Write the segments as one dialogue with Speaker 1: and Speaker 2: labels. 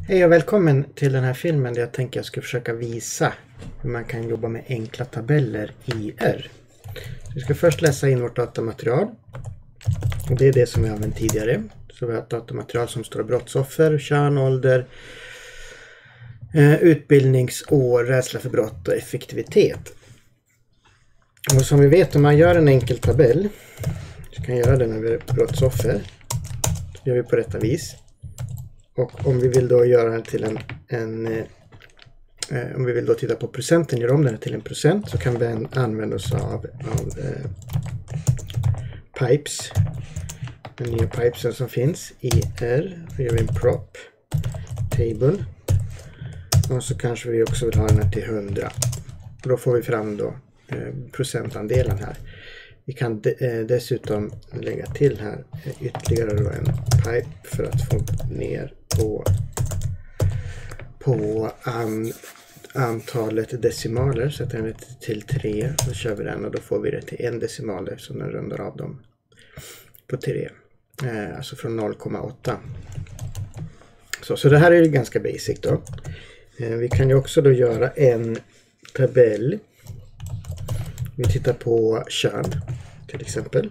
Speaker 1: Hej och välkommen till den här filmen där jag tänker jag ska försöka visa hur man kan jobba med enkla tabeller i R. Vi ska först läsa in vårt datamaterial. Och det är det som vi har använt tidigare. Så vi har ett datamaterial som står brottsoffer, kön, ålder, utbildningsår, rädsla för brott och effektivitet. Och som vi vet, om man gör en enkel tabell, så kan göra den över brottsoffer, så gör vi på detta vis. Och om vi vill då göra den till om vi vill då titta på procenten, göra om den till en procent, så kan vi använda oss av pipes. Den nya pipesen som finns i R. Vi gör en prop table. Och så kanske vi också vill ha den här till 100. Och då får vi fram då procentandelen här. Vi kan dessutom lägga till här ytterligare då en pipe för att få ner på antalet decimaler. Sätter den till 3, så kör vi den och då får vi det till 1 decimal eftersom den rundar av dem på 3. Alltså från 0,8. Så det här är ju ganska basic då. Vi kan ju också då göra en tabell. Vi tittar på kön till exempel.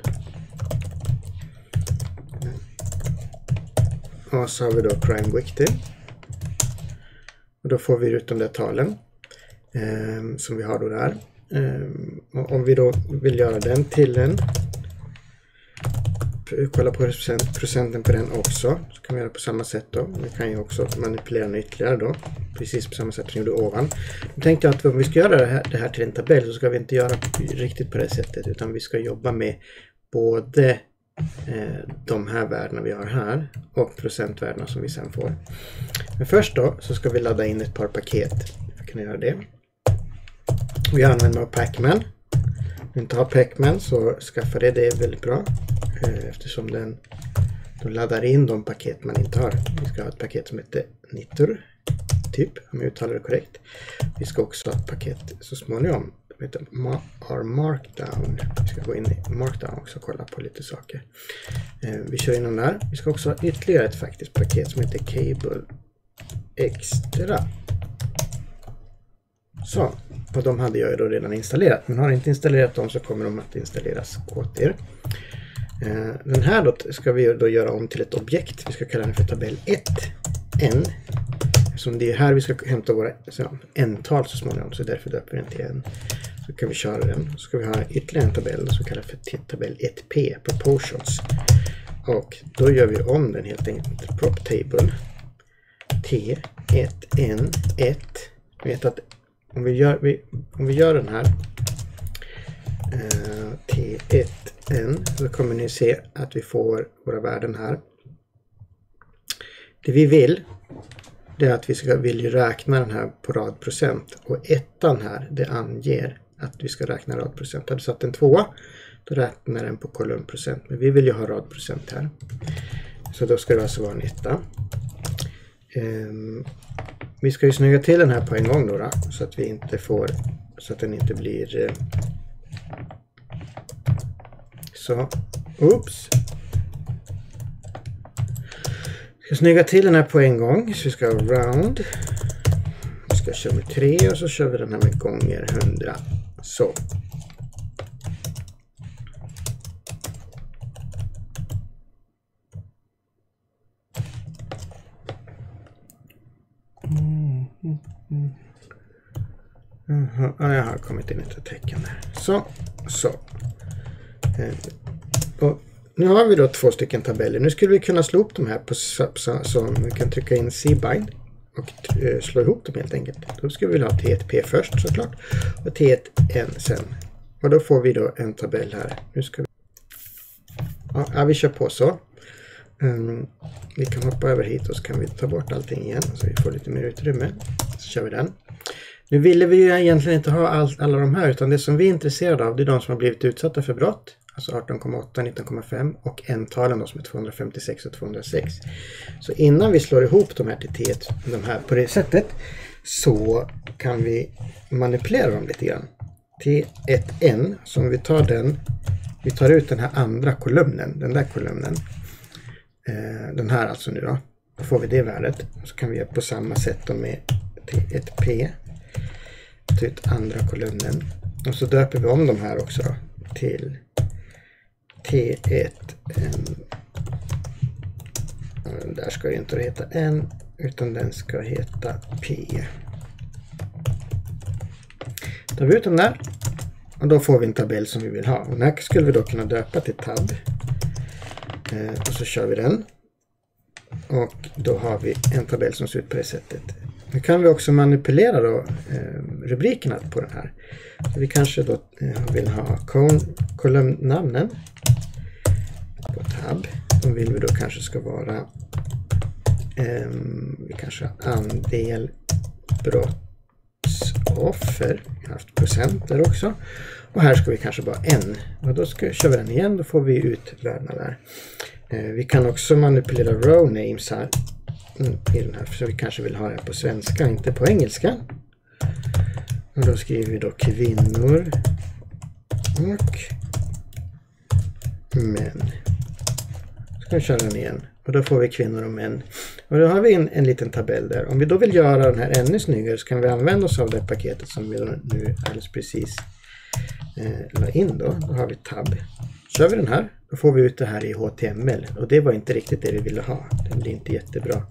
Speaker 1: Och så har vi då crime victim. Och då får vi ut de där talen som vi har då där. Och om vi då vill göra den till en, kolla på procenten på den också, så kan vi göra på samma sätt då. Vi kan ju också manipulera den ytterligare då, precis på samma sätt som vi gjorde ovan. Jag tänkte att om vi ska göra det här till en tabell, så ska vi inte göra riktigt på det sättet, utan vi ska jobba med både de här värdena vi har här och procentvärdena som vi sen får. Men först då så ska vi ladda in ett par paket. Vi kan göra det. Vi använder Pacman. Om vi inte har Pacman så skaffa det är väldigt bra. Eftersom den laddar in de paket man inte har. Vi ska ha ett paket som heter Nitur, typ, om jag uttalar det korrekt. Vi ska också ha ett paket så småningom som heter Markdown. Vi ska gå in i Markdown också och kolla på lite saker. Vi kör in den där. Vi ska också ha ytterligare ett faktiskt paket som heter Cable Extra. Så, och de hade jag ju då redan installerat. Men har inte installerat dem så kommer de att installeras åt er. Den här då ska vi då göra om till ett objekt. Vi ska kalla den för tabell 1n. Som det är här vi ska hämta våra n-tal så småningom, så därför döper vi den till n. Så kan vi köra den. Så ska vi ha ytterligare en tabell som kallas för tabell 1p, proportions. Och då gör vi om den helt enkelt till prop table t1n1. Vet att om vi gör den här t1n, så kommer ni se att vi får våra värden här. Det vi vill, det är att vi vill räkna den här på radprocent, och ettan här, det anger att vi ska räkna radprocent. Hade du satt en 2, då räknar den på kolumnprocent, men vi vill ju ha radprocent här. Så då ska det alltså vara en etta. Vi ska ju snygga till den här på en gång då, så att vi inte får, så att den inte blir så, oops. Vi ska snygga till den här på en gång, så vi ska round. Vi ska köra med 3 och så kör vi den här med gånger 100. Så. Jag har kommit in ett tecken här. Så. Och nu har vi då 2 stycken tabeller. Nu skulle vi kunna slå ihop de här så vi kan trycka in cbind och slå ihop dem helt enkelt. Då ska vi ha T1P först såklart och T1N sen. Och då får vi då en tabell här. Nu ska vi... Ja, vi kör på så. Vi kan hoppa över hit och så kan vi ta bort allting igen så vi får lite mer utrymme. Så kör vi den. Nu ville vi ju egentligen inte ha alla de här, utan det som vi är intresserade av, det är de som har blivit utsatta för brott. Alltså 18,8, 19,5 och n-talen då som är 256 och 206. Så innan vi slår ihop de här till T1, de här på det sättet, så kan vi manipulera dem lite grann. T1n, som vi tar ut den här andra kolumnen, den där kolumnen. Den här alltså nu då. Då får vi det värdet. Så kan vi göra på samma sätt då med ett P. Ta ut andra kolumnen. Och så döper vi om de här också då, till T1. Där ska ju inte heta N, utan den ska heta P. Tar vi ut dem där. Och då får vi en tabell som vi vill ha. Och den här skulle vi då kunna döpa till tab. Och så kör vi den. Och då har vi en tabell som ser ut på det sättet. Nu kan vi också manipulera då, rubrikerna på den här. Så vi kanske då vill ha kolumnnamnen på tab. De vill vi då kanske ska vara vi kanske har andel brottsoffer. Vi har haft procenter också. Och här ska vi kanske bara en. Och då kör vi den igen. Då får vi ut värdena där. Vi kan också manipulera row names här. I den här. Så vi kanske vill ha det på svenska, inte på engelska. Och då skriver vi då kvinnor och män. Så kan vi köra den igen. Och då får vi kvinnor och män. Och då har vi en liten tabell där. Om vi då vill göra den här ännu snyggare så kan vi använda oss av det paketet som vi nu alldeles precis la in då. Då har vi tab. Kör vi den här, då får vi ut det här i HTML. Och det var inte riktigt det vi ville ha. Den blir inte jättebra.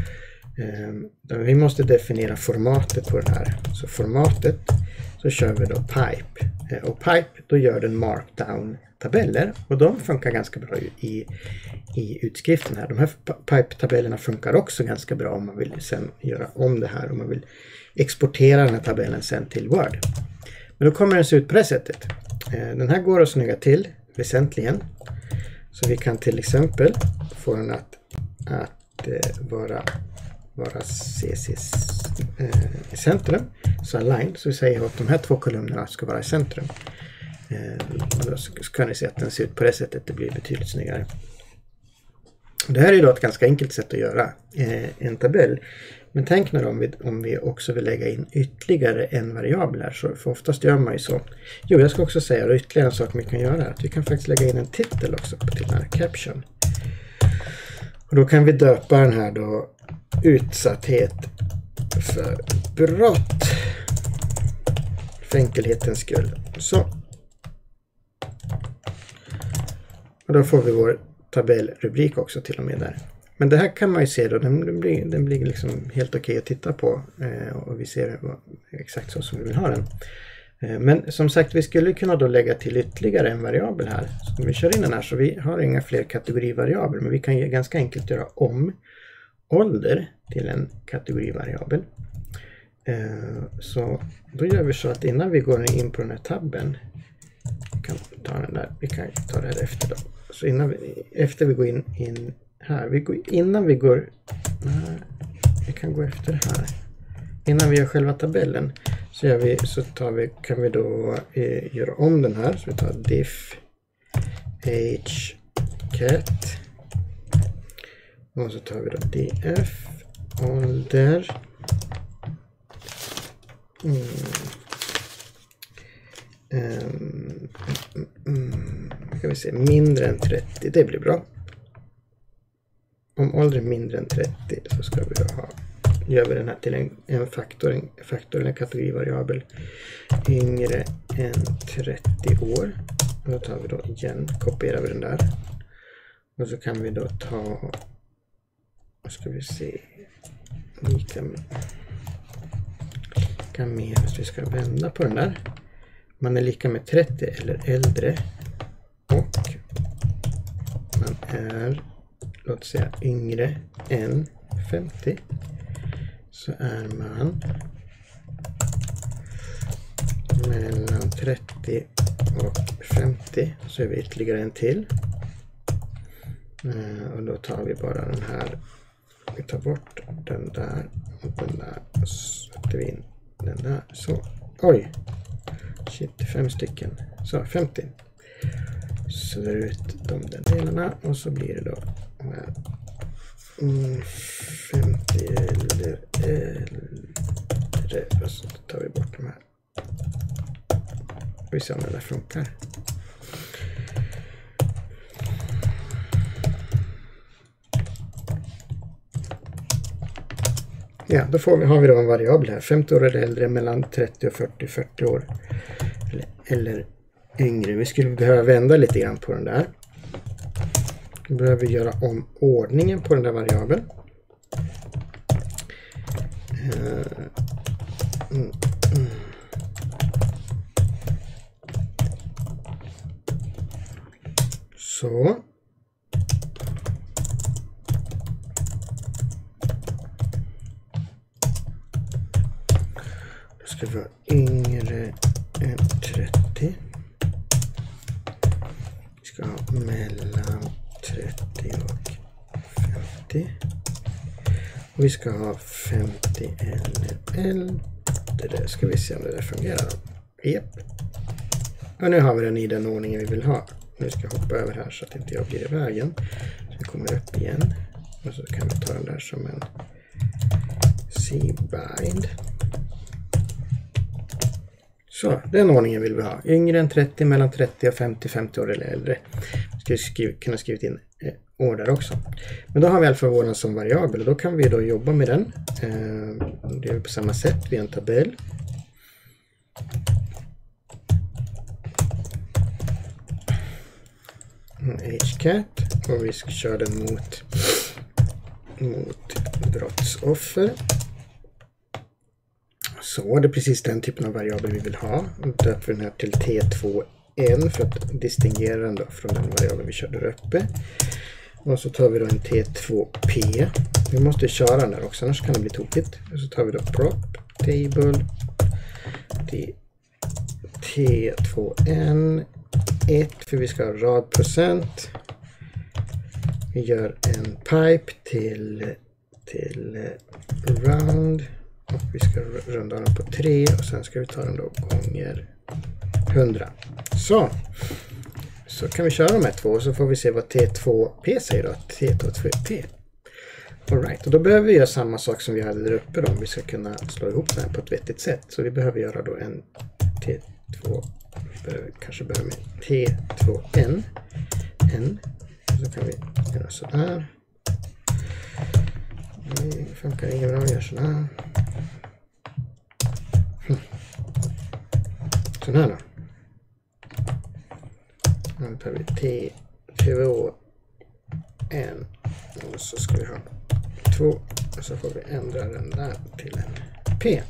Speaker 1: Vi måste definiera formatet på den här. Så formatet, så kör vi då pipe. Och pipe, då gör den markdown-tabeller. Och de funkar ganska bra i utskriften här. De här pipe-tabellerna funkar också ganska bra om man vill sen göra om det här. Om man vill exportera den här tabellen sen till Word. Men då kommer den se ut på det sättet. Den här går att snygga till väsentligen. Så vi kan till exempel få den att vara CC i centrum. Så align, så vi säger att de här två kolumnerna ska vara i centrum. Och då kan ni se att den ser ut på det sättet. Det blir betydligt snyggare. Det här är då ett ganska enkelt sätt att göra en tabell. Men tänk nu om vi också vill lägga in ytterligare en variabel här. Så för oftast gör man ju så. Jo, jag ska också säga att ytterligare en sak vi kan göra är att vi kan faktiskt lägga in en titel också till den här caption. Och då kan vi döpa den här då utsatthet för brott. För enkelhetens skull. Så. Och då får vi vår tabellrubrik också till och med där. Men det här kan man ju se då, den blir liksom helt okej att titta på. Och vi ser exakt så som vi vill ha den. Men som sagt, vi skulle kunna då lägga till ytterligare en variabel här. Så om vi kör in den här, så vi har inga fler kategorivariabler. Men vi kan ju ganska enkelt göra om ålder till en kategorivariabel. Så då gör vi så att innan vi går in på den här tabben, vi kan ta den där, vi kan ta det här efter då. Så efter vi går in här, innan vi går, vi kan gå efter här. Innan vi gör själva tabellen kan vi då göra om den här. Så vi tar diff age cat. Och så tar vi då df ålder. Kan vi se, mindre än 30, det blir bra. Om ålder är mindre än 30 så ska vi gör vi den här till en faktor eller en kategorivariabel yngre än 30 år. Och då tar vi då igen, kopierar vi den där. Och så kan vi då ta, vad ska vi se, lika med, vi ska vända på den där. Man är lika med 30 eller äldre och man är, låt säga, yngre än 50, så är man mellan 30 och 50. Så är vi ytterligare en till. Och då tar vi bara den här, vi tar bort den där och den där, och sätter vi in den där. Så, oj, shit, 5 stycken. Så, 50. Så där ut de där delarna och så blir det då 50 eller äldre, och så tar vi bort de här. Vi ser om det där funkar. Ja, då har vi då en variabel här. 50 år eller äldre, mellan 30 och 40 år. Eller yngre. Vi skulle behöva vända lite grann på den där. Vi behöver göra om ordningen på den där variabeln. Så. Då ska vi vara yngre än 30. Vi ska ha mellan 30 och 50. Och vi ska ha 50 eller äldre. Ska vi se om det där fungerar. Japp. Och nu har vi den i den ordningen vi vill ha. Nu ska jag hoppa över här så att inte jag blir i vägen. Så vi kommer upp igen. Och så kan vi ta den där som en cbind. Så, den ordningen vill vi ha. Yngre än 30, mellan 30 och 50 år eller äldre. Vi ska kunna skriva in år där också. Men då har vi i alla fall våran som variabel. Och då kan vi då jobba med den. Det är på samma sätt. Vi har en tabell. HCat. Och vi ska köra den mot brottsoffer. Så det är precis den typen av variabel vi vill ha. Döper vi den här till T2N för att distingera den då från den variabeln vi körde där uppe. Och så tar vi då en T2P. Vi måste köra den där också, annars kan det bli tokigt. Och så tar vi då prop table T2N 1 för vi ska ha radprocent. Vi gör en pipe till round. Och vi ska runda den på 3 och sen ska vi ta den då gånger 100. Så kan vi köra de här två och så får vi se vad T2P säger då. T2P. Alright, och då behöver vi göra samma sak som vi hade där uppe då, om vi ska kunna slå ihop den här på ett vettigt sätt. Så vi behöver göra då en T2, kanske börja med T2N. Så kan vi göra så här. Det funkar inget bra, gör sån här. Sån här då. Nu tar vi T2N och så ska vi ha 2 och så får vi ändra den där till en P.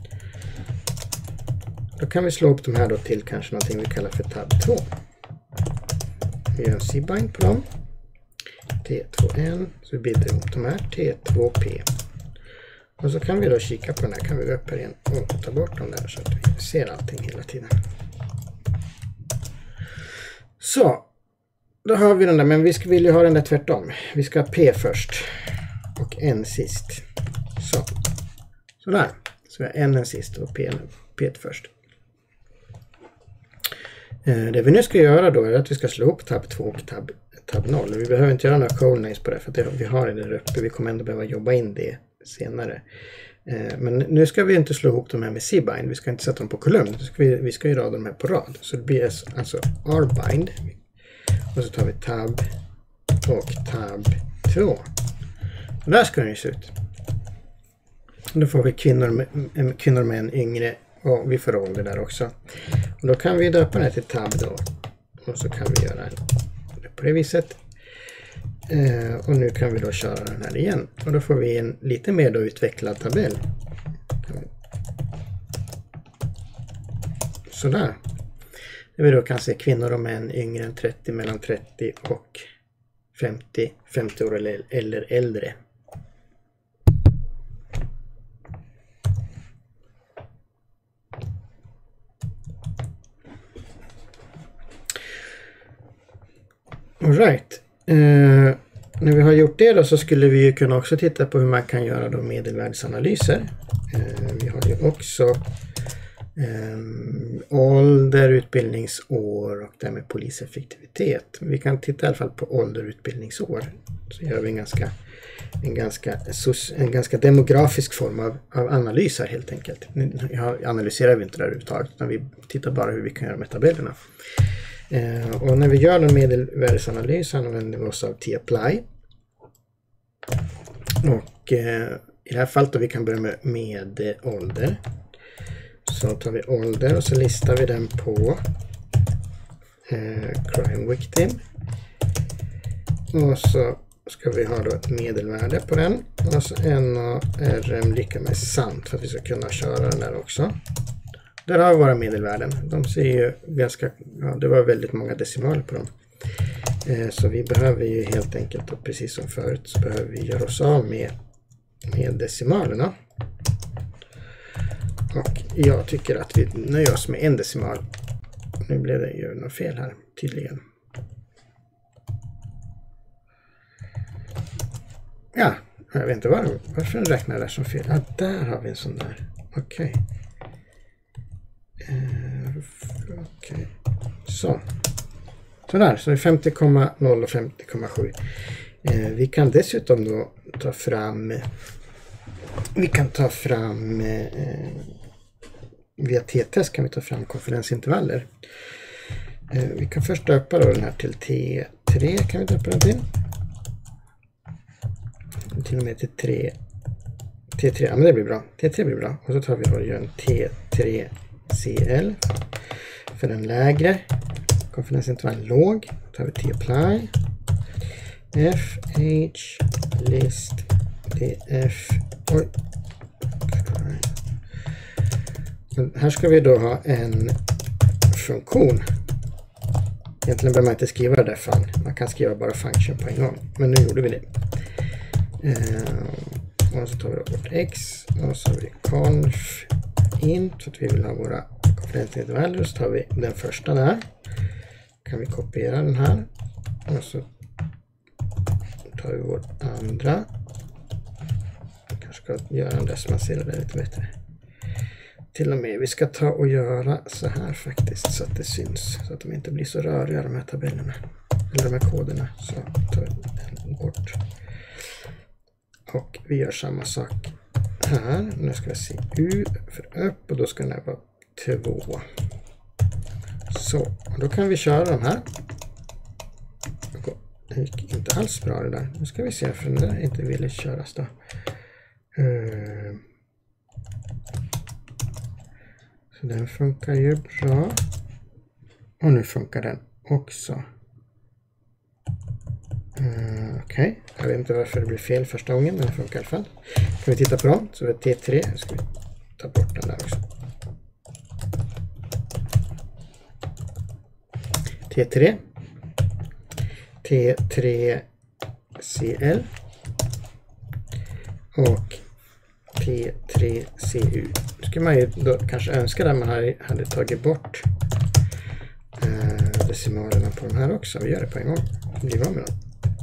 Speaker 1: Då kan vi slå upp de här då till kanske någonting vi kallar för tab 2. Vi gör en cbind på dem. T2N, så vi bildar ihop de här, T2P. Och så kan vi då kika på den här, kan vi gå upp här igen och ta bort dem där så att vi ser allting hela tiden. Så, då har vi den där, men vi vill ju ha den där tvärtom. Vi ska ha P först och N sist. Sådär, så vi har N sist och P först. Det vi nu ska göra då är att vi ska slå upp tab 2 och tab 0. Vi behöver inte göra några code names på det för att vi har det där uppe. Vi kommer ändå behöva jobba in det senare. Men nu ska vi inte slå ihop de här med cbind. Vi ska inte sätta dem på kolumn. Vi ska ju rada dem här på rad. Så det blir alltså rbind. Och så tar vi tab och tab 2. Och där ska den ju se ut. Då får vi kvinnor med en yngre. Och vi får ålder där också. Och då kan vi döpa den här till tab då. Och så kan vi göra det på det viset. Och nu kan vi då köra den här igen. Och då får vi en lite mer då utvecklad tabell. Sådär. Där vi då kan se kvinnor och män yngre än 30, mellan 30 och 50 år eller äldre. Alright. När vi har gjort det då så skulle vi ju kunna också titta på hur man kan göra då medelvärdesanalyser. Vi har ju också ålder, utbildningsår och det med poliseffektivitet. Vi kan titta i alla fall på ålder, utbildningsår. Så gör vi en ganska demografisk form av analys här helt enkelt. Nu analyserar vi inte det här överhuvudtaget utan vi tittar bara hur vi kan göra med tabellerna. Och när vi gör en medelvärdesanalys använder vi oss av tapply. Och i det här fallet då vi kan börja med ålder. Så tar vi ålder och så listar vi den på crime victim. Och så ska vi ha då ett medelvärde på den. Och så NARM lika med sant för att vi ska kunna köra den där också. Där har vi våra medelvärden. De ser ju ganska, ja, det var väldigt många decimaler på dem. Så vi behöver ju helt enkelt, och precis som förut, så behöver vi göra oss av med decimalerna. Och jag tycker att vi nöjer oss med en decimal. Nu blev det ju något fel här, tydligen. Ja, jag vet inte varför den räknar där som fel. Ja, där har vi en sån där. Okej. Okej. Så. Sådär, så är 50,0 och 50,7. Vi kan dessutom då ta fram via t-test kan vi ta fram konfidensintervaller. Vi kan först döpa då den här till T3, kan vi döpa den till och med till T3, ja men det blir bra. T3 blir bra. Och så tar vi och gör en T3CL för den lägre. Konfidensintervall låg. Då tar vi T-apply. FH list DF. Oj. Här ska vi då ha en funktion. Egentligen behöver man inte skriva det där fan. Man kan skriva bara function på en gång. Men nu gjorde vi det. Och så tar vi bort x. Och så har vi conf int. För att vi vill ha våra konfidensintervaller. Så tar vi den första där. Kan vi kopiera den här. Och så tar vi vår andra. Jag kanske ska göra den där så man ser det där lite bättre. Till och med vi ska ta och göra så här faktiskt så att det syns. Så att de inte blir så röriga de här tabellerna. Eller de här koderna. Så tar vi den bort. Och vi gör samma sak här. Nu ska vi se U för upp och då ska den här vara 2. Så, och då kan vi köra de här. Det gick inte alls bra det där. Nu ska vi se för den där inte ville köras då. Så den funkar ju bra. Och nu funkar den också. Okej, jag vet inte varför det blir fel första gången, men det funkar i alla fall. Kan vi titta på dem? Så är det T3. Nu ska vi ta bort den där också. T3. T3CL. Och T3CU. Nu ska man ju då kanske önska att man hade tagit bort decimalerna på de här också. Vi gör det på en gång. Blir av med dem.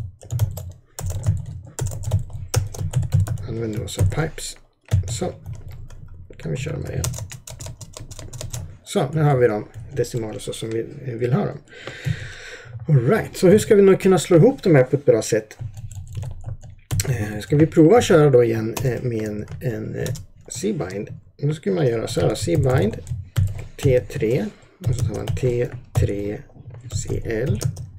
Speaker 1: Använder vi oss av pipes. Så. Kan vi köra med igen. Så, nu har vi de decimaler så som vi vill ha dem. Alright, så hur ska vi nog kunna slå ihop de här på ett bra sätt? Ska vi prova att köra då igen med en cbind. Då ska man göra så här, cbind T3 och så tar man T3CL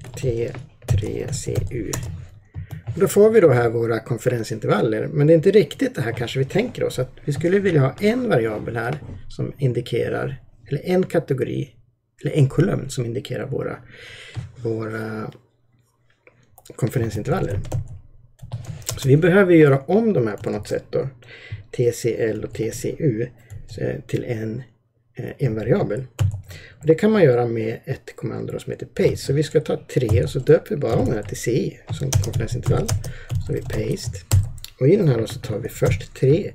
Speaker 1: T3CU. Och då får vi då här våra konfidensintervaller, men det är inte riktigt det här kanske vi tänker oss, att vi skulle vilja ha en variabel här som indikerar, eller en kategori eller en kolumn som indikerar våra konfidensintervaller. Så vi behöver göra om de här på något sätt då, TCL och TCU till en variabel. Och det kan man göra med ett kommando som heter paste. Så vi ska ta 3 och så döper vi bara om den här till CI som konfidensintervall. Så vi paste. Och i den här då så tar vi först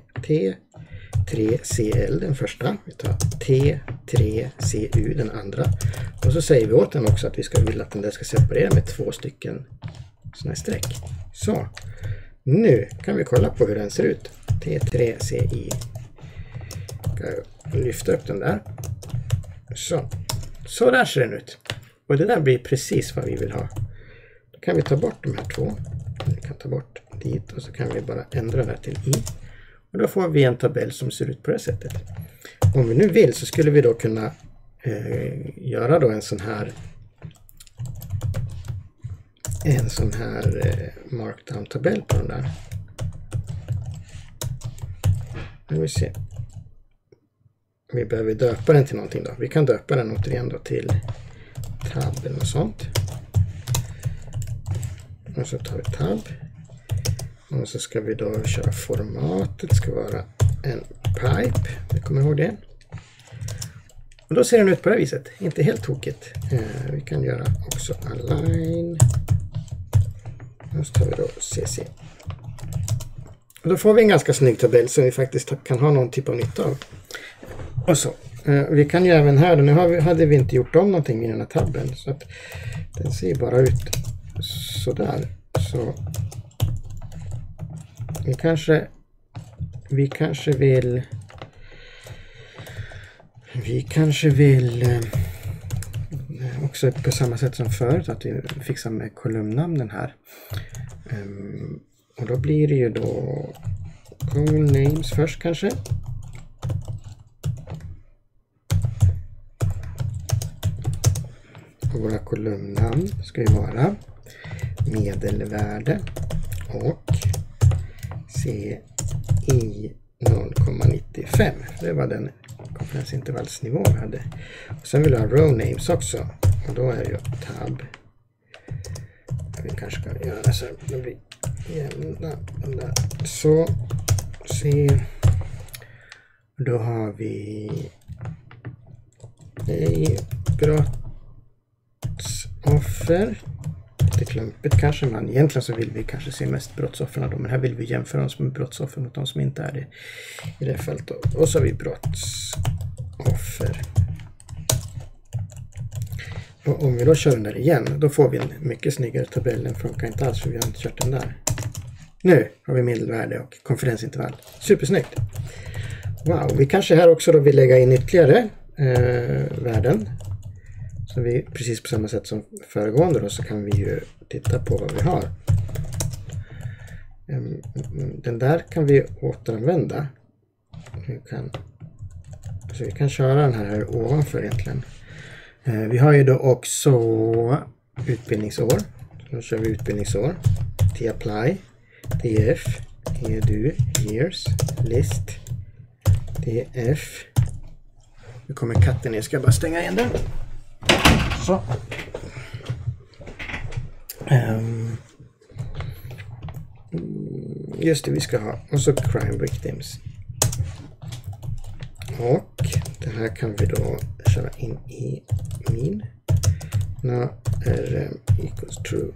Speaker 1: T3CL den första. Vi tar T3CU den andra. Och så säger vi åt den också att vi vill att den där ska separera med 2 stycken sådana här streck. Så. Nu kan vi kolla på hur den ser ut. T3CI. Ska lyfta upp den där. Så där ser den ut. Och det där blir precis vad vi vill ha. Då kan vi ta bort de här 2. Vi kan ta bort dit och så kan vi bara ändra det till I. Och då får vi en tabell som ser ut på det sättet. Om vi nu vill så skulle vi då kunna göra då en sån här markdown-tabell på den där. vi se. Vi behöver döpa den till någonting då. Vi kan döpa den återigen då till tab eller något sånt. Och så tar vi tab. Och så ska vi då köra formatet. Det ska vara en pipe. Vi kommer ihåg det. Och då ser den ut på det här viset. Inte helt tokigt. Vi kan göra också align. Och så tar vi då CC. Och då får vi en ganska snygg tabell som vi faktiskt kan ha någon typ av nytta av. Och så. Vi kan ju även här, nu hade vi inte gjort om någonting i den här tabben. Så att den ser bara ut sådär. Så vi kanske vill också på samma sätt som förut att vi fixar med kolumnnamnen här. Och då blir det ju då cool names först kanske. Och våra kolumnnamn ska ju vara medelvärde och CI 0,95. Det var den konferensintervallsnivån vi hade. Och sen vill jag ha row names också. Och då är det ju tab. Vi kanske kan göra det så här. Det blir jämna de där. Så se. Då har vi brottsoffer. Lite klumpigt kanske, men egentligen så vill vi kanske se mest brottsoffren då, men här vill vi jämföra oss med brottsoffer mot de som inte är det i det fältet. Och så har vi brottsoffer. Och om vi då kör den där igen, då får vi en mycket snyggare tabell. Den funkar inte alls för vi har inte kört den där. Nu har vi medelvärde och konferensintervall. Supersnyggt! Wow, vi kanske här också då vill lägga in ytterligare värden. Så vi, precis på samma sätt som föregående då, så kan vi ju titta på vad vi har. Den där kan vi återanvända. Vi kan köra den här ovanför egentligen. Vi har ju då också utbildningsår. Då kör vi utbildningsår. T-apply, TF, edu, years, list, TF. Nu kommer katten ner, ska jag bara stänga igen den. Så. Just det, vi ska ha. Och så crime victims. Och det här kan vi då köra in i min. Now rm equals true.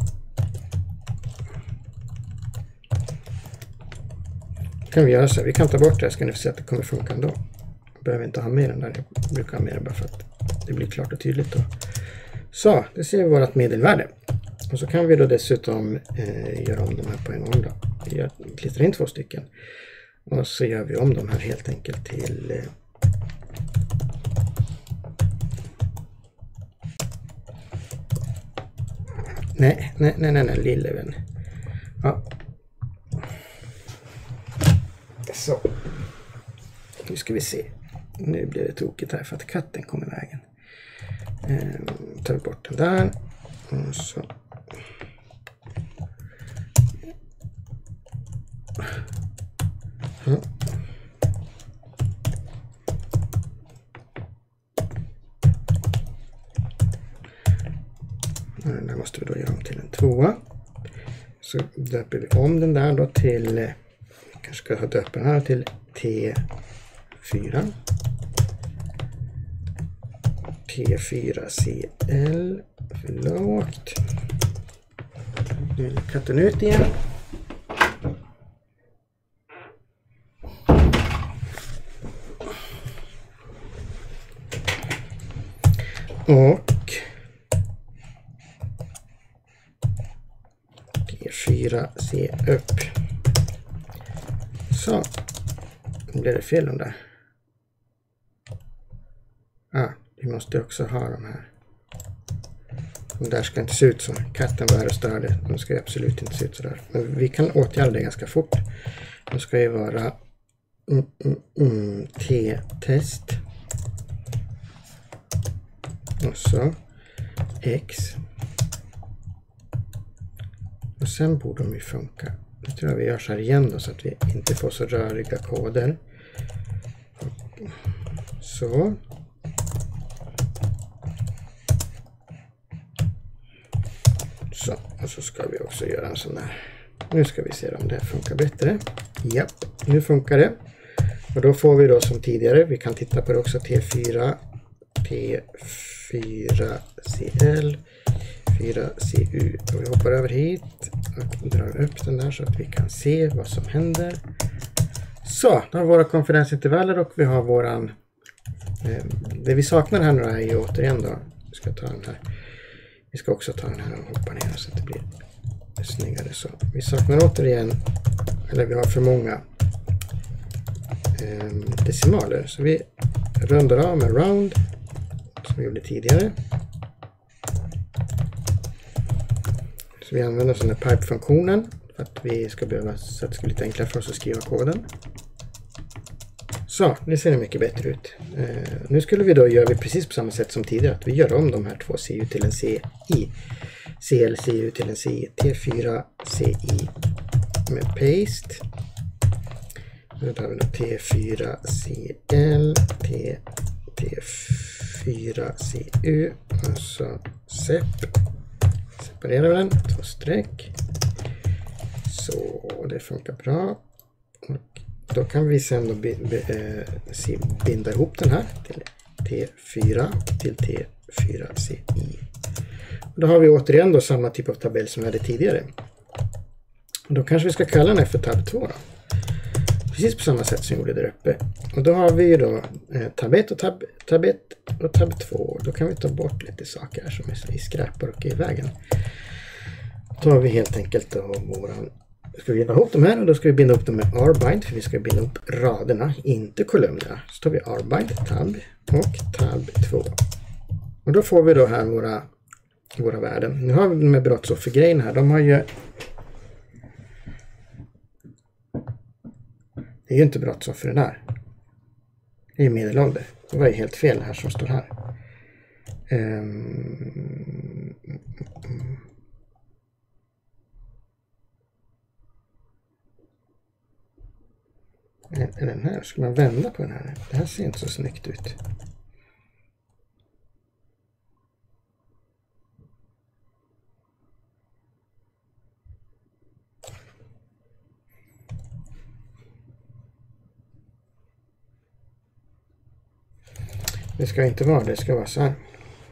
Speaker 1: Kan vi göra så. Vi kan ta bort det. Ska ni få se att det kommer funka ändå. Jag behöver inte ha med den där. Jag brukar ha med den bara för att det blir klart och tydligt då. Så, det ser vi vårt medelvärde. Och så kan vi då dessutom göra om de här på en gång då. Vi klistrar in 2 stycken. Och så gör vi om de här helt enkelt till nej, lille vän. Ja. Så. Nu ska vi se. Nu blir det tokigt här för att katten kommer i vägen. Tar vi bort den där. Och så. Ja. Den där måste vi då göra om till en 2. Så döper vi om den där då till, kanske ska jag döpa den här till T4. T4CL, för lågt. Nu är katten ut igen. Och T4C upp. Så. Nu blir det fel om där. Vi måste också ha de här. De där ska inte se ut som katten var här och störde. De ska absolut inte se ut sådär. Men vi kan åtgärda det ganska fort. De ska ju vara T-test. Och så X. Och sen borde de ju funka Jag tror vi gör så här igen då, så att vi inte får så röriga koder. Så. Så, och så ska vi också göra en sån här. Nu ska vi se om det funkar bättre. Ja, nu funkar det. Och då får vi då som tidigare, vi kan titta på det också, T4, T4CL, 4CU. Och vi hoppar över hit och drar upp den där så att vi kan se vad som händer. Så, då har vi våra konfidensintervaller och vi har våran... det vi saknar här nu är ju återigen då, vi ska ta den här. Vi ska också ta den här och hoppa ner så att det blir snyggare. Så vi saknar återigen, eller vi har för många decimaler. Så vi rundar av med round som vi gjorde tidigare. Så vi använder sån här pipe-funktionen för att vi ska behöva, så att det ska bli lite enklare för oss att skriva koden. Så, nu ser det mycket bättre ut. Nu skulle vi då göra precis på samma sätt som tidigare, att vi gör om de här två CU till en CI. CL, CU till en CI. T4, CI med paste. Nu tar vi då T4, CL, T4, CU och så separerar vi den, 2 streck. Så, det funkar bra. Och då kan vi sen då binda ihop den här till T4 till T4CI. Och då har vi återigen då samma typ av tabell som vi hade tidigare. Och då kanske vi ska kalla den här för tab 2 då. Precis på samma sätt som vi gjorde där uppe. Och då har vi ju då tab 1 och tab 1 och tab 2. Då kan vi ta bort lite saker här som är i skräpar och i vägen. Då har vi helt enkelt då våran... Ska vi binda ihop de här och då ska vi binda upp dem med rbind, för vi ska binda upp raderna, inte kolumnerna. Så tar vi rbind, tab och tab 2. Och då får vi då här våra värden. Nu har vi med brottsoffergrejen här, de har ju... Det är ju inte brottsoffer det där. Det är ju medelålder. Det var ju helt fel här som står här. Är den här? Ska man vända på den här? Det här ser inte så snyggt ut. Det ska inte vara det, ska vara så här.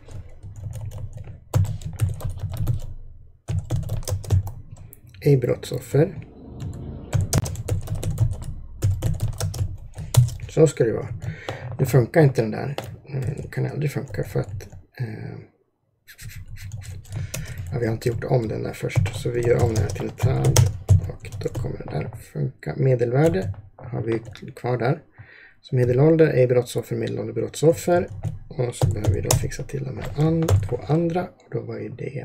Speaker 1: Ej brottsoffer. Så ska det vara. Nu funkar inte den där. Det kan aldrig funka för att vi har inte gjort om den där först. Så vi gör om den här till en tab och då kommer den där funka. Medelvärde har vi kvar där. Så medelålder är brottsoffer, medelålder brottsoffer. Och så behöver vi då fixa till de här två andra. Och då var ju det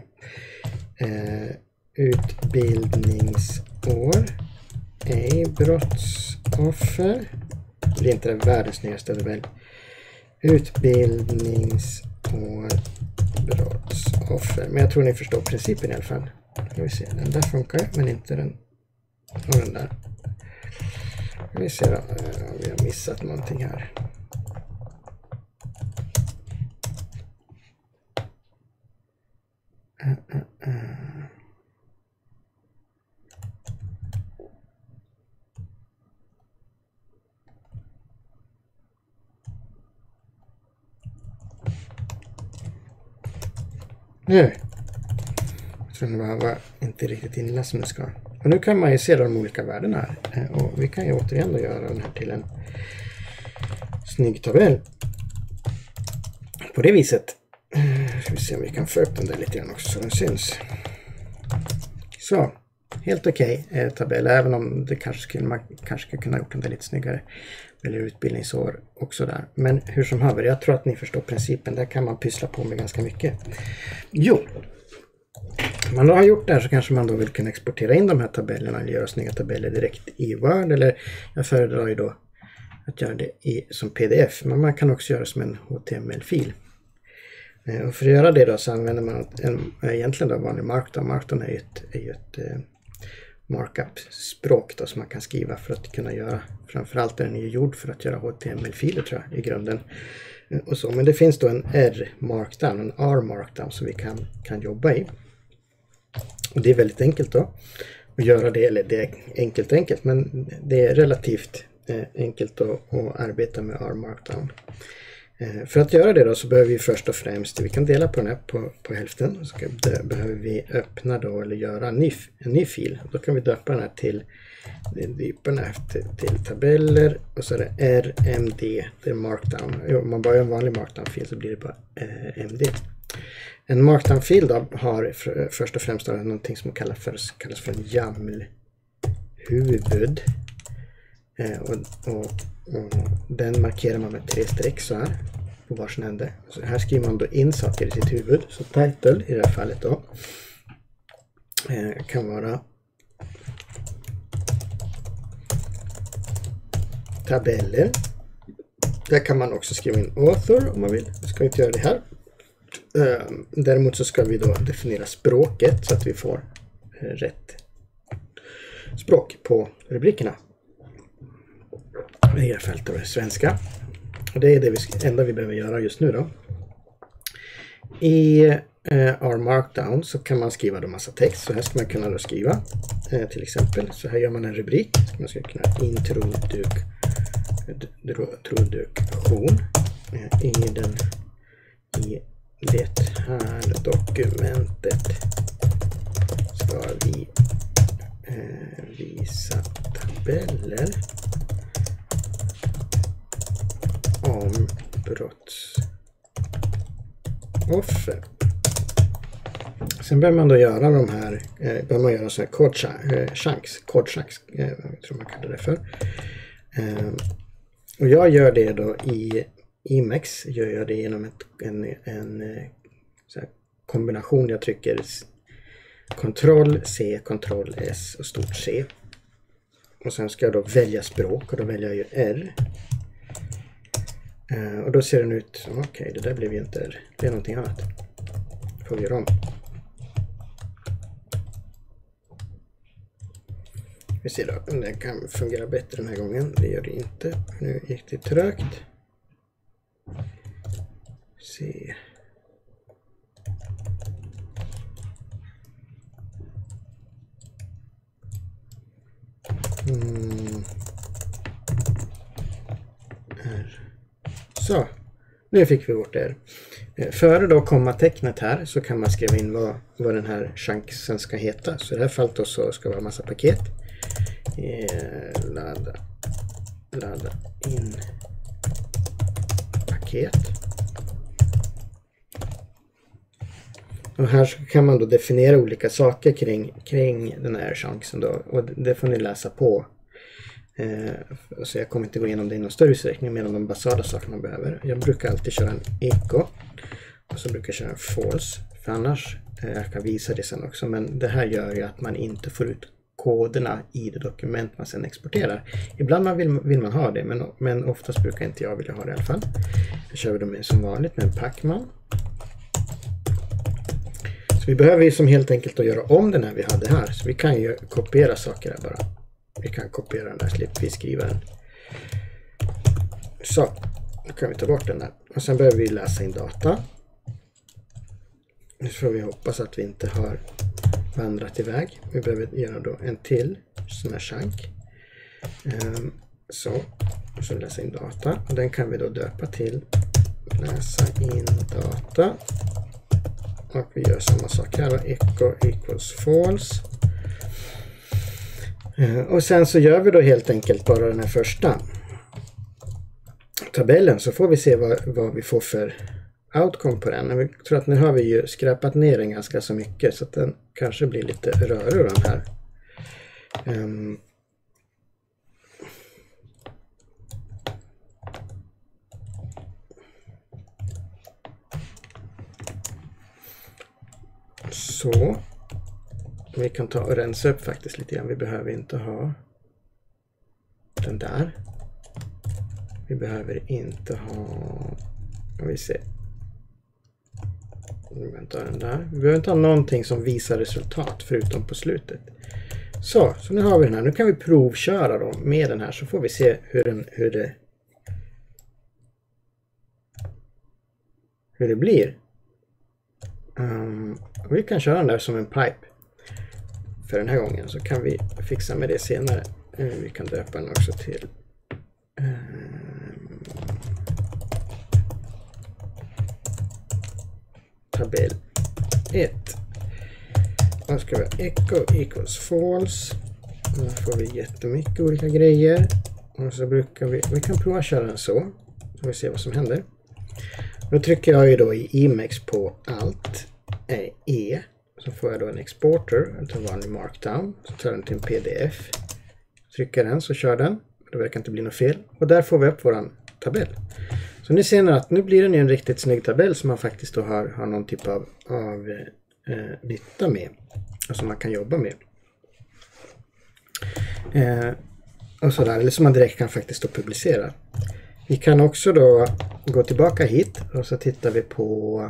Speaker 1: utbildningsår. Ej brottsoffer. Det är inte det världens nyaste väl. Utbildningsår brottsoffer. Men jag tror ni förstår principen i alla fall. Ska vi se, den där funkar men inte den och den där. Ska vi se då, om vi har missat någonting här. Nu. Så det var inte riktigt inläst som det ska. Och nu kan man ju se de olika värdena här. Och vi kan ju återigen då göra den här till en snygg tabell. På det viset. Ska vi se om vi kan få upp den där lite grann också så den syns. Så. Helt okej tabell. Även om det man kanske skulle kunna ha gjort den där lite snyggare. Eller utbildningsår också där. Men hur som haver, jag tror att ni förstår principen. Där kan man pyssla på med ganska mycket. Jo. Om man då har gjort det här så kanske man då vill kunna exportera in de här tabellerna eller göra snygga tabeller direkt i Word. Eller jag föredrar ju då att göra det som pdf. Men man kan också göra det som en HTML-fil. Och för att göra det då så använder man egentligen då vanlig Markdown. Markdown är ju ett markup-språk då, som man kan skriva för att kunna göra, framförallt är den ju gjord för att göra HTML-filer tror jag i grunden. Och så. Men det finns då en R-markdown, en R-markdown som vi kan jobba i. Och det är väldigt enkelt då att göra det, eller det är enkelt, men det är relativt enkelt att arbeta med R-markdown. För att göra det då så behöver vi först och främst, vi kan dela på den här på hälften, så behöver vi öppna då eller göra en ny fil. Då kan vi döpa den här till tabeller och så är det RMD, det är markdown. Om man bara gör en vanlig markdown-fil så blir det bara MD. En markdown-fil då har först och främst någonting som kallas för en YAML-huvud. Och den markerar man med 3 streck så här på varsin ände. Så här skriver man då in saker i sitt huvud. Så title i det här fallet då kan vara tabeller. Där kan man också skriva in author om man vill. Vi ska inte göra det här. Däremot så ska vi då definiera språket så att vi får rätt språk på rubrikerna. I det här fallet är svenska. Och det är det enda vi behöver göra just nu då. I R-markdown så kan man skriva en massa text. Så här ska man kunna då skriva. Till exempel så här gör man en rubrik. Man ska kunna introduktion i det här dokumentet ska vi visa tabeller om brottsoffer. Sen börjar man då göra de här, börjar man göra så här kodchunks, tror man kallar det för. Och jag gör det då i Emacs, gör jag det genom en så här kombination. Jag trycker Ctrl-C, Ctrl-S och stort C. Och sen ska jag då välja språk och då väljer jag ju R. Och då ser den ut, okej, det där blev ju inte R, det är någonting annat. Får vi göra om. Vi ser då om det kan fungera bättre den här gången. Det gör det inte. Nu gick det trögt. Se. Så, nu fick vi bort det. Före då kommatecknet här så kan man skriva in vad den här chunksen ska heta. Så i det här fallet då så ska det vara en massa paket. Ladda in paket. Och här kan man då definiera olika saker kring den här chansen då. Och det får ni läsa på. Så jag kommer inte gå igenom det i någon större utsträckning, men de basala saker man behöver. Jag brukar alltid köra en echo. Och så brukar jag köra en false. För annars, jag kan visa det sen också. Men det här gör ju att man inte får ut koderna i det dokument man sen exporterar. Ibland vill man ha det, men oftast brukar inte jag vilja ha det i alla fall. Jag kör dem som vanligt med en pacman. Så vi behöver ju som helt enkelt att göra om den här vi hade här. Så vi kan ju kopiera saker här bara. Vi kan kopiera den där, slipper vi skriva den. Så, då kan vi ta bort den där. Och sen behöver vi läsa in data. Nu får vi hoppas att vi inte har vandrat iväg. Vi behöver göra då en till sån här chunk. Så läsa in data. Och den kan vi då döpa till läsa in data. Och vi gör samma sak här då. Echo equals false. Och sen så gör vi då helt enkelt bara den här första tabellen, så får vi se vad vi får för outcome på den. Jag tror att nu har vi ju skräpat ner den ganska så mycket, så att den kanske blir lite rörig den här. Så vi kan ta och rensa upp faktiskt lite grann. Vi behöver inte ha den där. Vi behöver inte ha, kan vi se. Vi behöver inte ha den där. Vi behöver inte ha någonting som visar resultat förutom på slutet. Så nu har vi den här. Nu kan vi provköra då med den här så får vi se hur det blir. Vi kan köra den där som en pipe för den här gången, så kan vi fixa med det senare. Vi kan döpa den också till tabell 1. Då ska vi ha echo equals false. Då får vi jättemycket olika grejer. Och så brukar vi kan prova att köra den så vi ser vad som händer. Då trycker jag ju då i Emacs på Alt E, så får jag då en exporter, alltså en vanlig markdown, så tar den till en pdf, trycker den så kör den, det verkar inte bli något fel, och där får vi upp våran tabell. Så ni ser att nu blir den ju en riktigt snygg tabell som man faktiskt då har någon typ av nytta med, alltså man kan jobba med. Och sådär, eller som man direkt kan faktiskt då publicera. Vi kan också då gå tillbaka hit och så tittar vi på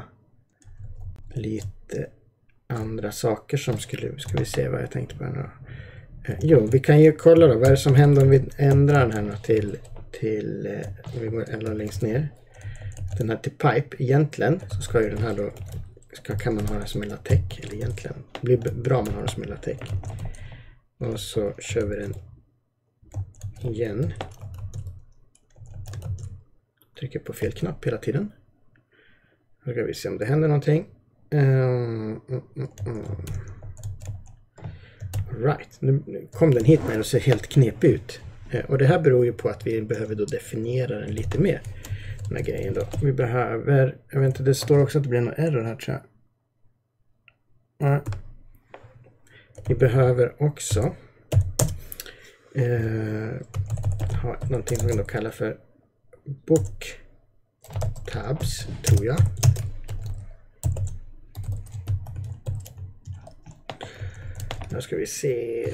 Speaker 1: lite andra saker som ska vi se vad jag tänkte på här nu. Jo, vi kan ju kolla då vad är det som händer om vi ändrar den här nu till vi går ända längst ner. Den här till pipe, egentligen så ska ju den här då kan man ha den som en latex, eller egentligen det blir bra om man har den som en latex. Och så kör vi den igen. Trycker på fel knapp hela tiden. Då ska vi se om det händer någonting. Right, nu kom den hit med och ser helt knepig ut. Och det här beror ju på att vi behöver då definiera den lite mer. Den här grejen då. Vi behöver, jag vet inte, det står också att det blir någon error här tror jag. Vi behöver också ha någonting som vi då kallar för book tabs, tror jag. Nu ska vi se.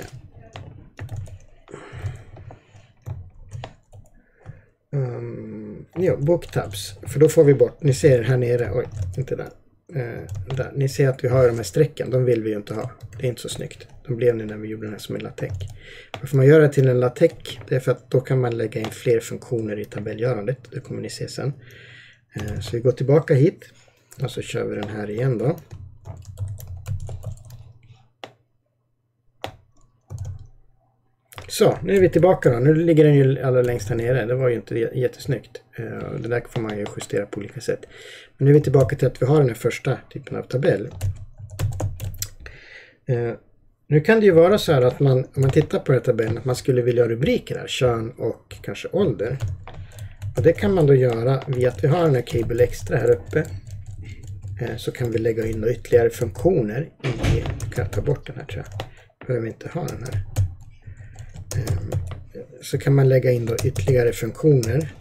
Speaker 1: Ja, book tabs. För då får vi bort, ni ser här nere, oj, inte där. Där. Ni ser att vi har de här strecken, de vill vi ju inte ha. Det är inte så snyggt. De blev nu när vi gjorde den här som en latex. Varför man gör det till en latex, det är för att då kan man lägga in fler funktioner i tabellgörandet. Det kommer ni se sen. Så vi går tillbaka hit och så kör vi den här igen då. Så, nu är vi tillbaka då. Nu ligger den ju allra längst här nere. Det var ju inte jättesnyggt. Det där får man ju justera på olika sätt. Men nu är vi tillbaka till att vi har den här första typen av tabell. Nu kan det ju vara så här att om man tittar på den här tabellen, att man skulle vilja ha rubriker här, kön och kanske ålder. Och det kan man då göra via att vi har den här Cable Extra här uppe. Så kan vi lägga in ytterligare funktioner i, jag kan ta bort den här tror jag. Behöver inte ha den här. Så kan man lägga in då ytterligare funktioner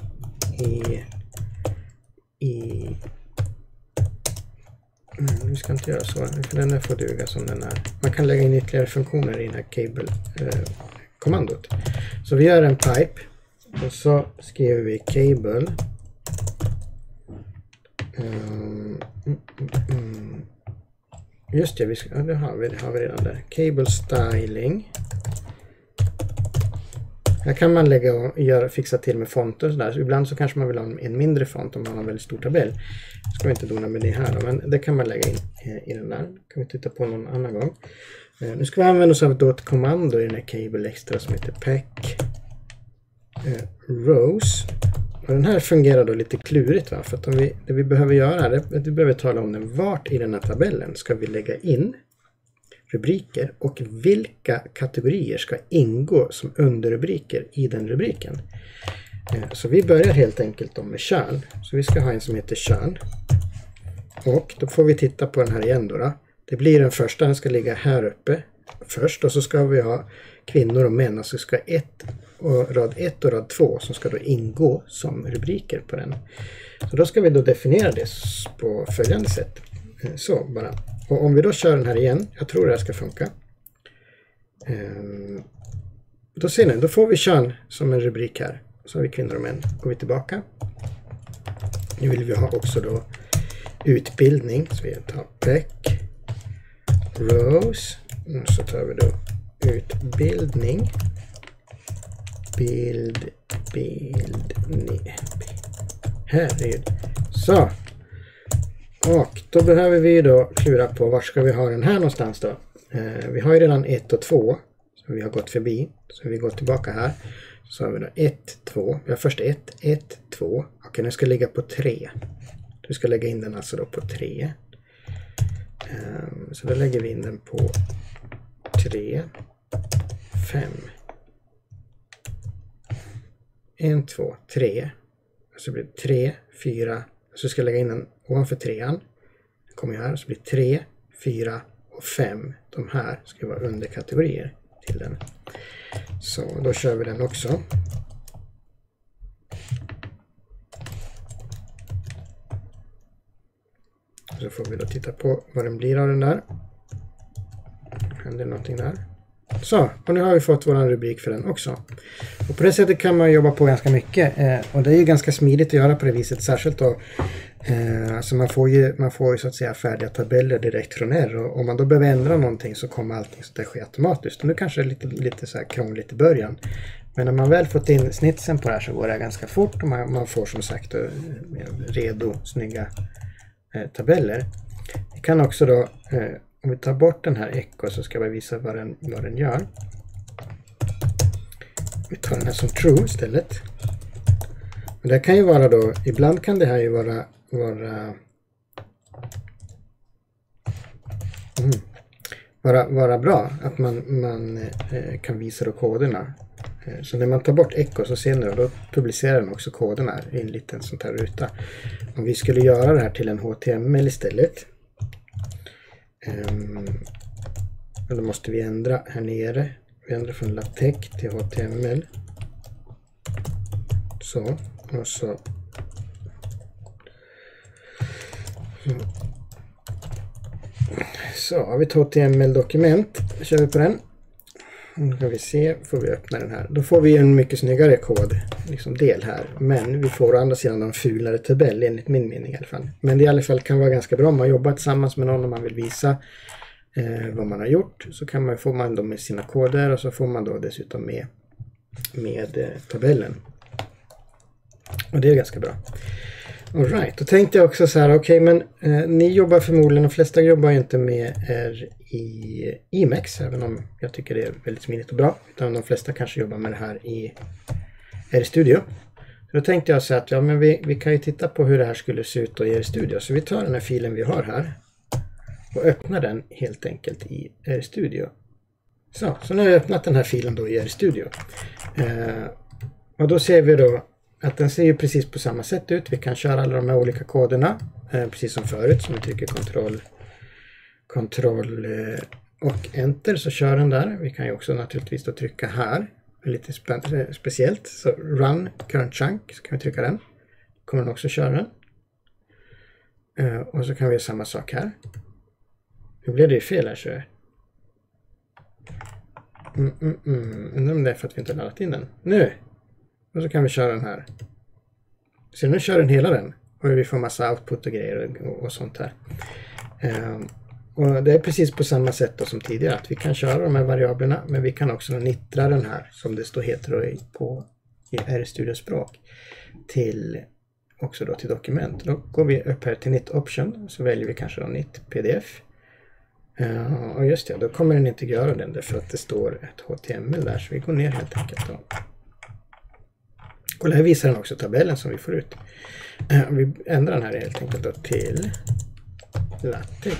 Speaker 1: vi ska inte göra så, för den här får duga som den är. Man kan lägga in ytterligare funktioner i den här cable-kommandot. Så vi gör en pipe och så skriver vi cable just det, det har vi redan där. Cable styling. Här kan man lägga och fixa till med fonter och sådär. Så ibland så kanske man vill ha en mindre font om man har en väldigt stor tabell. Ska vi inte dona med det här då, men det kan man lägga in i den där. Kan vi titta på någon annan gång. Nu ska vi använda oss av ett kommando i den här Cable Extra som heter pack rows. Och den här fungerar då lite klurigt, va? För att det vi behöver göra är att vi behöver tala om den. Vart i den här tabellen ska vi lägga in rubriker och vilka kategorier ska ingå som underrubriker i den rubriken. Så vi börjar helt enkelt då med kön. Så vi ska ha en som heter kön. Och då får vi titta på den här igen då. Det blir den första, den ska ligga här uppe först. Och så ska vi ha kvinnor och män. Alltså ska rad 1 och rad 2 som ska då ingå som rubriker på den. Så då ska vi då definiera det på följande sätt. Så bara. Och om vi då kör den här igen, jag tror det här ska funka. Då ser ni, då får vi kön som en rubrik här. Så har vi kvinnor och män. Går vi tillbaka. Nu vill vi ha också då utbildning. Så vi tar pack rows. Och så tar vi då utbildning. Bildning. Herregud. Så. Och då behöver vi då klura på var ska vi ha den här någonstans då. Vi har ju redan 1 och 2 som vi har gått förbi. Så vi går tillbaka här. Så har vi då 1, 2. Vi har först 1, 2. Okej, nu ska ligga på 3. Du ska lägga in den alltså då på 3. Så då lägger vi in den på 3, 5. 1, 2, 3. Så blir det 3, 4. Så ska jag lägga in den ovanför 3an. Den kommer här, så blir det 3, 4 och 5. De här ska vara underkategorier till den. Så då kör vi den också. Så får vi då titta på vad den blir av den där. Händer någonting där. Så, och nu har vi fått vår rubrik för den också. Och på det sättet kan man jobba på ganska mycket. Och det är ju ganska smidigt att göra på det viset. Särskilt då. Alltså man får ju så att säga färdiga tabeller direkt från R. Och om man då behöver ändra någonting så kommer allting så att det sker automatiskt. Och nu kanske det är lite så här krångligt i början. Men när man väl fått in snitsen på det här så går det ganska fort. Och man får som sagt redo, snygga tabeller. Vi kan också då, om vi tar bort den här echo så ska jag visa vad den gör. Vi tar den här som true istället. Och det kan ju vara då, ibland kan det här ju vara bra att man kan visa då koderna. Så när man tar bort echo så ser ni då publicerar den också koderna i en liten sån här ruta. Om vi skulle göra det här till en HTML istället. Då måste vi ändra här nere. Vi ändrar från LaTeX till HTML. Så. Och så. Så har vi ett HTML-dokument. Då kör vi på den. Nu ska vi se, får vi öppna den här. Då får vi en mycket snyggare kod, liksom del här. Men vi får å andra sidan en fulare tabell, enligt min mening i alla fall. Men det i alla fall kan vara ganska bra om man jobbar tillsammans med någon och man vill visa vad man har gjort. Så får man då med sina koder och så får man då dessutom med tabellen. Och det är ganska bra. All right, då tänkte jag också så här, okej, men ni jobbar förmodligen, de flesta jobbar inte med R i Emacs, även om jag tycker det är väldigt smidigt och bra, utan de flesta kanske jobbar med det här i RStudio. Så då tänkte jag så att ja, men vi kan ju titta på hur det här skulle se ut i RStudio. Så vi tar den här filen vi har här och öppnar den helt enkelt i RStudio. Så nu har jag öppnat den här filen då i RStudio. Och då ser vi då att den ser ju precis på samma sätt ut. Vi kan köra alla de här olika koderna. Precis som förut. Så vi trycker Ctrl och Enter så kör den där. Vi kan ju också naturligtvis då trycka här. Lite speciellt. Så Run Current Chunk. Så kan vi trycka den. Kommer den också köra den. Och så kan vi göra samma sak här. Nu blev det ju fel här så. Undrar om det är för att vi inte har laddat in den. Nu! Och så kan vi köra den här. Så nu kör den hela den. Och vi får massa output och grejer och sånt här. Och det är precis på samma sätt då som tidigare. Att vi kan köra de här variablerna. Men vi kan också nittra den här. Som det står heter i RStudio-språk. Också då till dokument. Då går vi upp här till Knit Option. Så väljer vi kanske då Knit PDF. Och just det, då kommer den inte göra den. Därför att det står ett HTML där. Så vi går ner helt enkelt då. Och här visar den också tabellen som vi får ut. Vi ändrar den här helt enkelt då till LaTeX.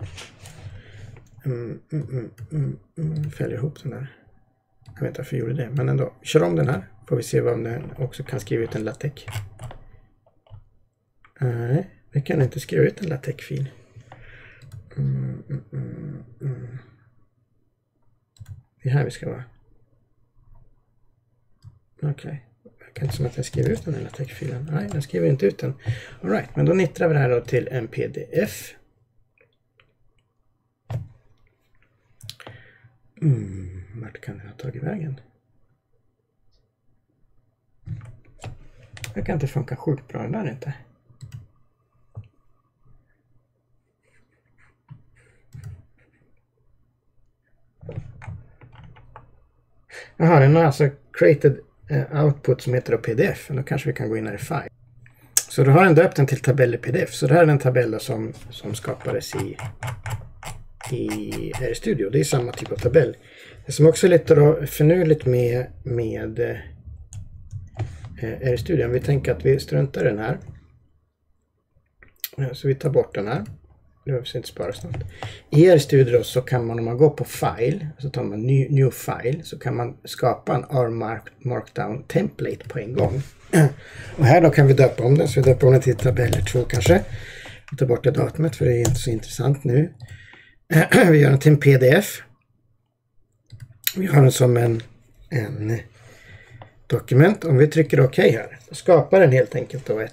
Speaker 1: Fäller ihop den där. Jag vet inte varför jag gjorde det, men ändå. Kör om den här. Får vi se om den också kan skriva ut en LaTeX. Nej, vi kan inte skriva ut en LaTeX-fil. Det är här vi ska vara. Okej. Det kan inte som att jag skriver ut den här LaTeX-filen. Nej, den skriver inte ut den. All right, men då nittrar vi det här då till en pdf. Vart kan den ha tagit vägen? Det kan inte funka sjukt bra den där inte. Jaha, den har alltså created output som heter pdf. Då kanske vi kan gå in här i file. Så då har den döpt den till tabell i pdf. Så det här är den tabell som skapades i RStudio. Det är samma typ av tabell. Det som också är lite finurligt med RStudio. Vi tänker att vi struntar den här. Så vi tar bort den här. Det behövs inte spara snart. I RStudio så kan man, om man går på file, så tar man new file, så kan man skapa en R-markdown template på en gång. Och här då kan vi döpa om den, så vi döper om den till tabeller 2 kanske. Vi tar bort det datumet för det är inte så intressant nu. Vi gör den till en pdf. Vi har den som en dokument. Om vi trycker OK här, så skapar den helt enkelt då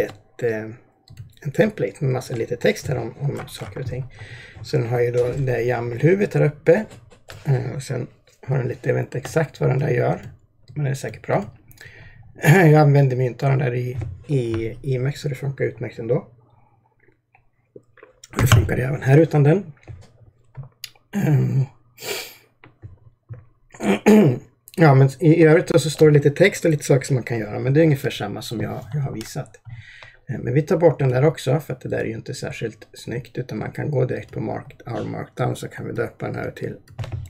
Speaker 1: en template med massa lite text här om saker och ting. Så den har ju då det YAML-huvudet här uppe. Och sen har den lite, jag vet inte exakt vad den där gör, men det är säkert bra. Jag använder mig inte av den där i Emacs, så det funkar utmärkt ändå. Det funkar även här utan den. Ja, men i övrigt då så står det lite text och lite saker som man kan göra, men det är ungefär samma som jag har visat. Men vi tar bort den där också, för att det där är ju inte särskilt snyggt, utan man kan gå direkt på R-markdown, så kan vi döpa den här till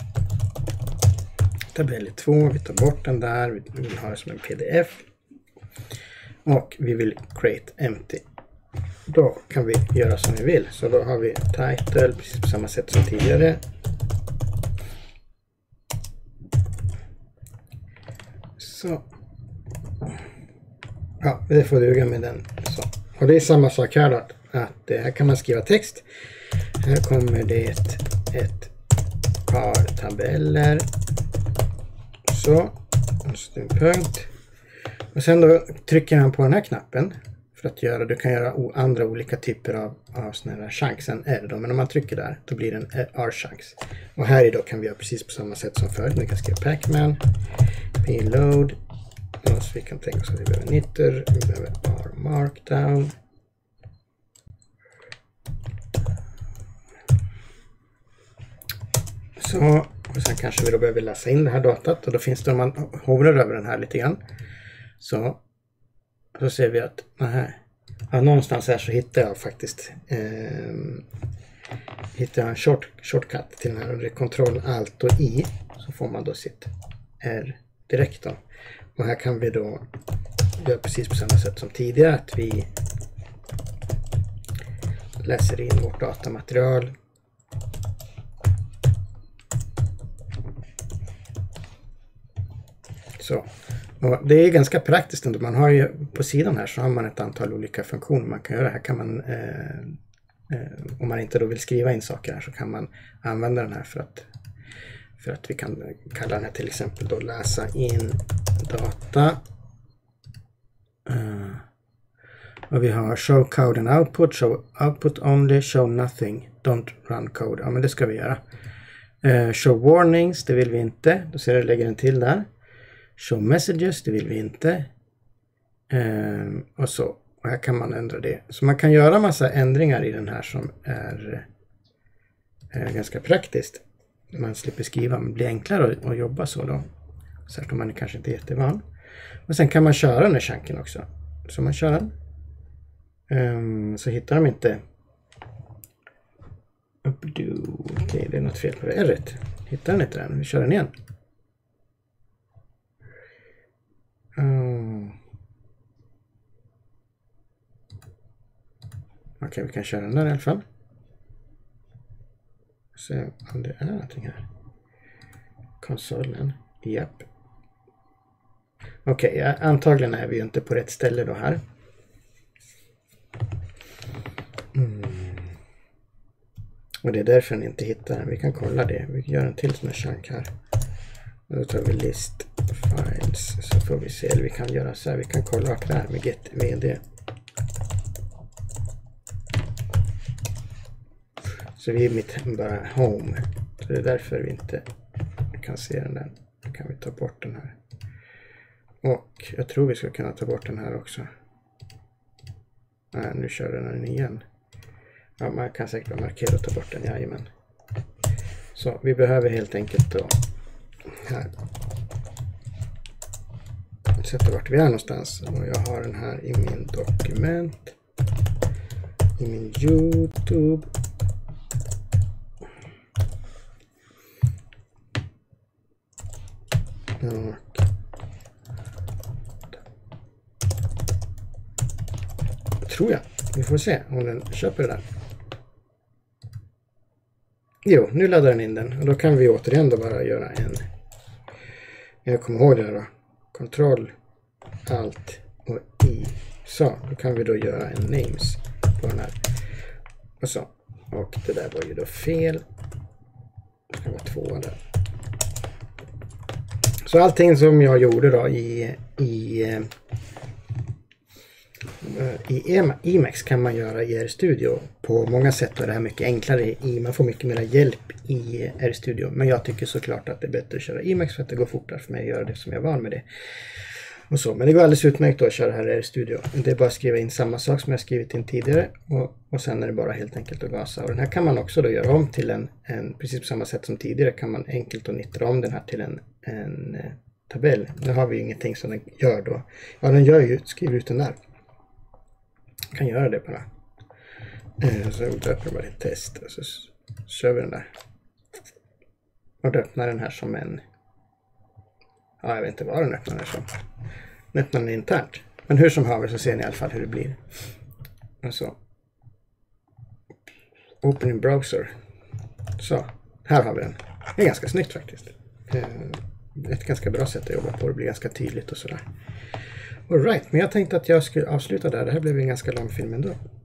Speaker 1: tabell 2. Vi tar bort den där, vi vill ha det som en pdf och vi vill create empty. Då kan vi göra som vi vill. Så då har vi title precis på samma sätt som tidigare. Så. Ja, det får duga med den. Så. Och det är samma sak här då, att här kan man skriva text. Här kommer det ett par tabeller. Så. En punkt. Och sen då trycker man på den här knappen. För att du kan göra andra olika typer av sådana här chunks än R då. Men om man trycker där, då blir det en R-chunks. Och här idag kan vi göra precis på samma sätt som förut. Vi kan skriva pacman, payload. Och så vi kan tänka oss att vi behöver knitter, vi behöver R-markdown. Så, och sen kanske vi då behöver läsa in det här datat. Och då finns det, om man hovrar över den här lite grann, så ser vi att någonstans här så hittar jag faktiskt en shortcut till den här, och det är Ctrl Alt och I, så får man då sitt R direkt då. Och här kan vi då göra precis på samma sätt som tidigare, att vi läser in vårt datamaterial. Så. Och det är ganska praktiskt ändå. Man har ju på sidan här så har man ett antal olika funktioner man kan göra. Här kan man, om man inte då vill skriva in saker här, så kan man använda den här för att vi kan kalla den här till exempel då läsa in data. Och vi har show code and output, show output only, show nothing, don't run code. Ja, men det ska vi göra. Show warnings, det vill vi inte. Då ser jag, lägger den till där. Show messages, det vill vi inte. Och så. Och här kan man ändra det. Så man kan göra massa ändringar i den här som är ganska praktiskt. Man slipper skriva, men det blir enklare att jobba så då. Särskilt om man är kanske inte jättevan. Och sen kan man köra den här chunken också. Så man kör den. Så hittar de inte. Okej, det är något fel på det. R1. Hittar den inte den? Vi kör den igen. Okej, vi kan köra den där i alla fall. Se om det är någonting här. Konsolen. Japp. Okej, antagligen är vi ju inte på rätt ställe då här. Och det är därför den inte hittar den. Vi kan kolla det. Vi gör en till sån här chunk här. Och då tar vi list files, så får vi se. Eller vi kan göra så här. Vi kan kolla upp det här med get vd. Så vi är mitt bara home. Så det är därför vi inte kan se den där. Då kan vi ta bort den här. Och jag tror vi ska kunna ta bort den här också. Nej, nu kör den igen. Ja, man kan säkert markera och ta bort den, jajamän. Så vi behöver helt enkelt då här förutsätter vart vi är någonstans. Och jag har den här i min dokument. I min YouTube. Tror jag. Vi får se om den köper det där. Jo, nu laddar den in den. Och då kan vi återigen då bara göra en... Jag kommer ihåg det här då. Kontroll, Alt och I. Så, då kan vi då göra en names på den här. Och så. Och det där var ju då fel. Det ska vara 2 där. Så allting som jag gjorde då i Emacs kan man göra i RStudio på många sätt, och det här mycket enklare. Man får mycket mer hjälp i RStudio, men jag tycker såklart att det är bättre att köra Emacs för att det går fortare för mig att göra det som jag är van med det. Och så. Men det går alldeles utmärkt att köra här i RStudio. Det är bara att skriva in samma sak som jag skrivit in tidigare, och sen är det bara helt enkelt att gasa. Och den här kan man också då göra om till en precis på samma sätt som tidigare kan man enkelt och nittra om den här till en tabell. Nu har vi ingenting som den gör då. Ja, den gör ju, skriver ut den där. Kan göra det bara. Så öppnar bara ett test och så kör vi den där. Och då öppnar den här som en... Ja, jag vet inte vad den öppnar den som. Den öppnar den internt. Men hur som haver så ser ni i alla fall hur det blir. Och så. Open in browser. Så, här har vi den. Det är ganska snyggt faktiskt. Ett ganska bra sätt att jobba på. Det blir ganska tydligt och sådär. All right, men jag tänkte att jag skulle avsluta där. Det här blev en ganska lång film ändå.